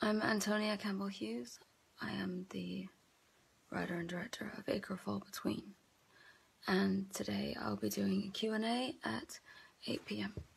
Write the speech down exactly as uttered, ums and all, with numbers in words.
I'm Antonia Campbell-hughes. I am the writer and director of Acre Fall Between, and today I'll be doing a Q and A at eight p m